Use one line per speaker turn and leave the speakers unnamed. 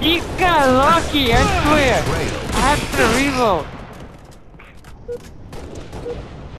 You got lucky, I swear. I have to reload.